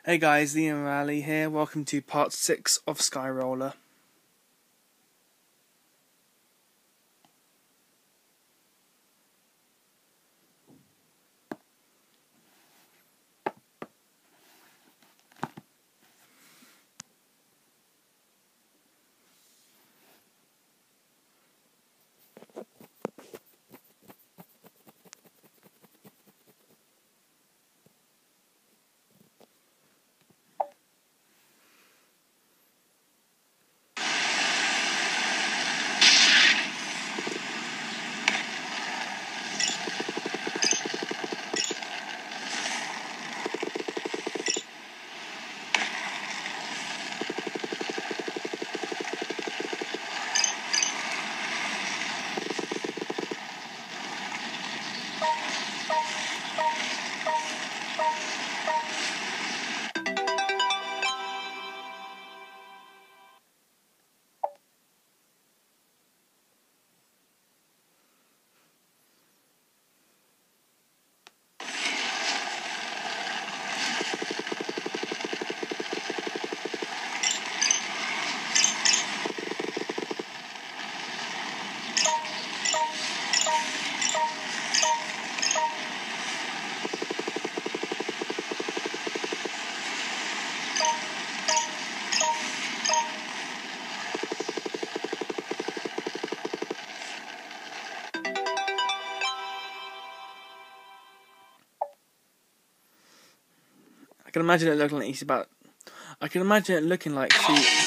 Hey guys, Liam Raleigh here. Welcome to part 6 of Skyroller. I can imagine it looking like she...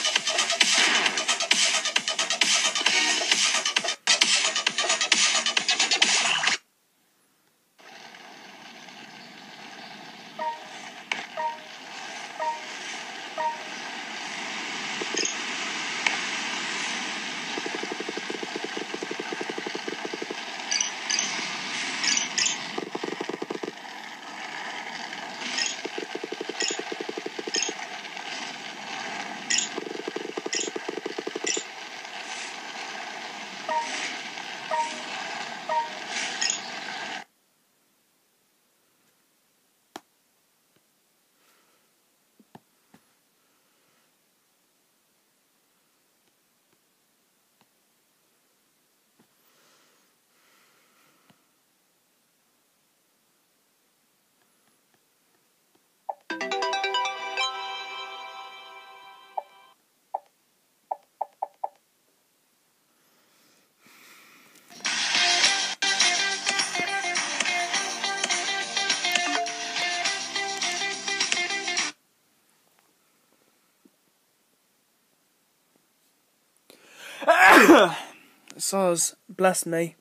Soz, bless me.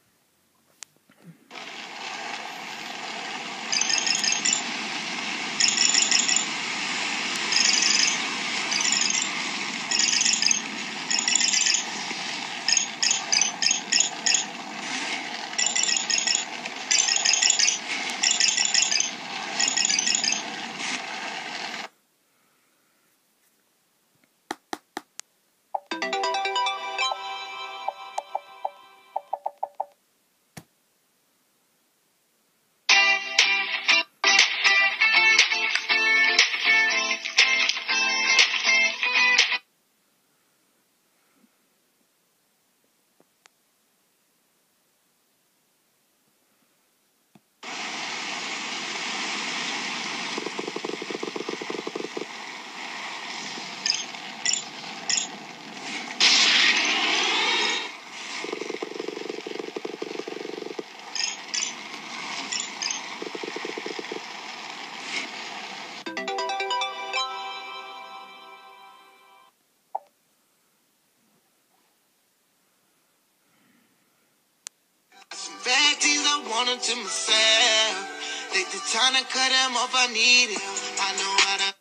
Some bad things I wanted to myself. Take the time to cut him off, I need him. I know how to.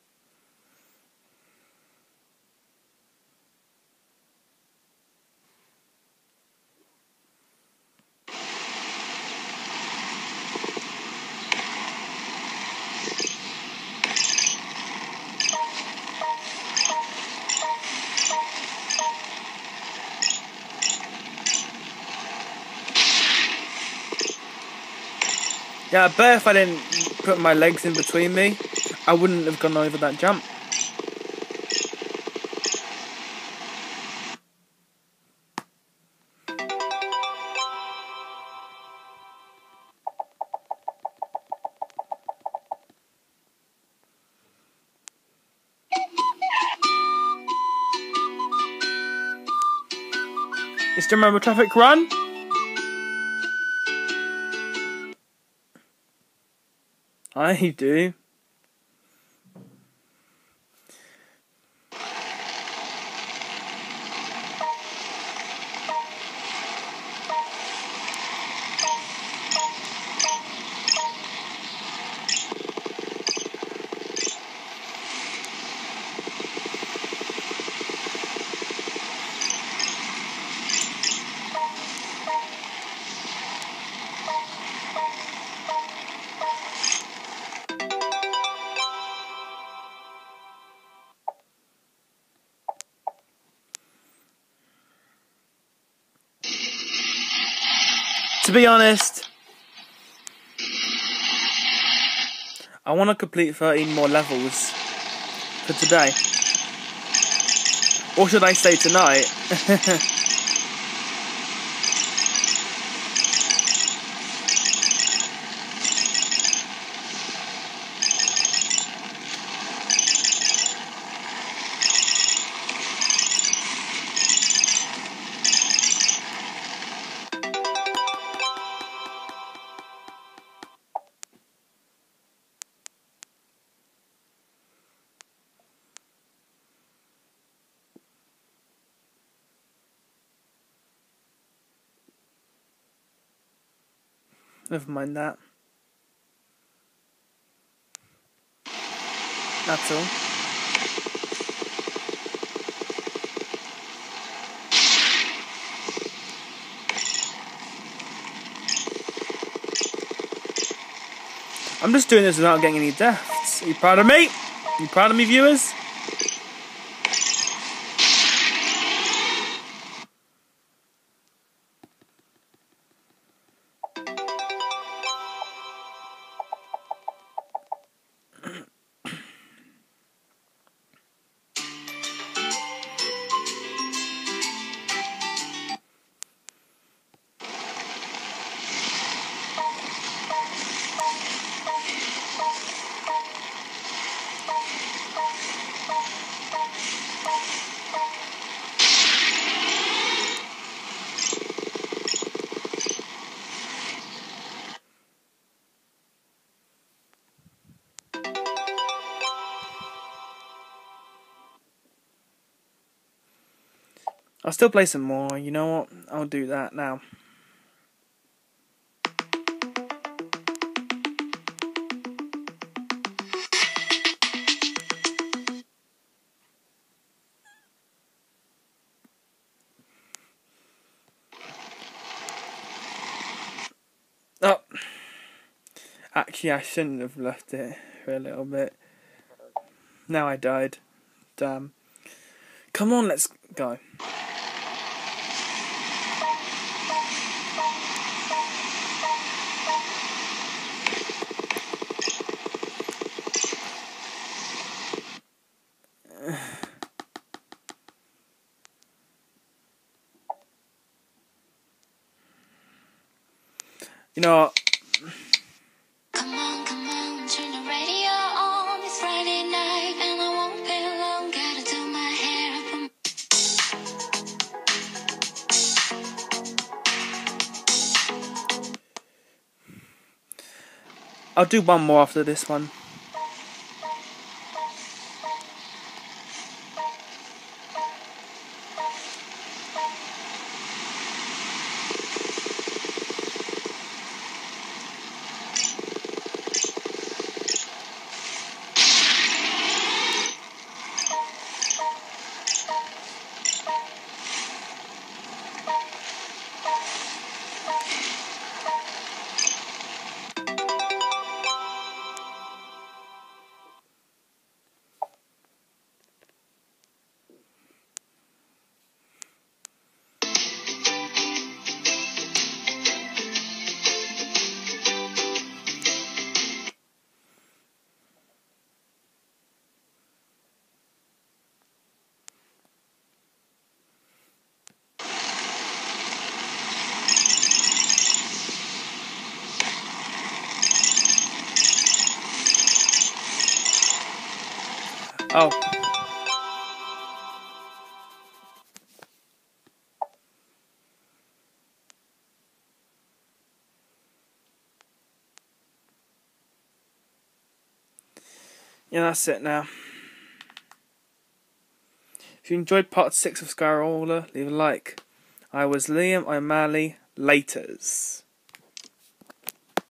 Yeah, I bet if I didn't put my legs in between me, I wouldn't have gone over that jump. You still remember Traffic Run? I do. To be honest, I want to complete 13 more levels for today. Or should I say tonight? Never mind that. That's all. I'm just doing this without getting any deaths. Are you proud of me? Are you proud of me, viewers? I'll still play some more. You know what? I'll do that now. Oh. Actually, I shouldn't have left it for a little bit. Now I died. Damn. Come on, let's go. You know what? Come on, turn the radio on. It's Friday night and I won't be long. Gotta do my hair up. I'll do one more after this one. Oh. Yeah, that's it now. If you enjoyed part 6 of Skyroller, leave a like. I was Liam, I'm Mally, laters.